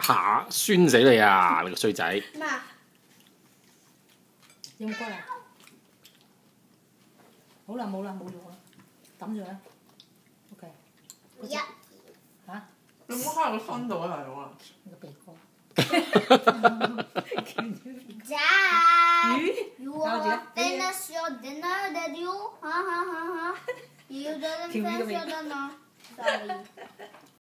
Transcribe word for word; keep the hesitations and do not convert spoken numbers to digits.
下酸死你啊！你個衰仔。 媽， 有冇骨啊？好啦，冇啦，冇用啦，抌咗啦。OK。 一。 嚇？ 你唔好喺個身度啊，大佬啊！ 你個鼻哥。 Dad, 魚 you 搞住 wanna 啦 finish your dinner, did you? Huh, huh, huh, huh. You didn't 條魚嘅 finish 味 your dinner. Sorry.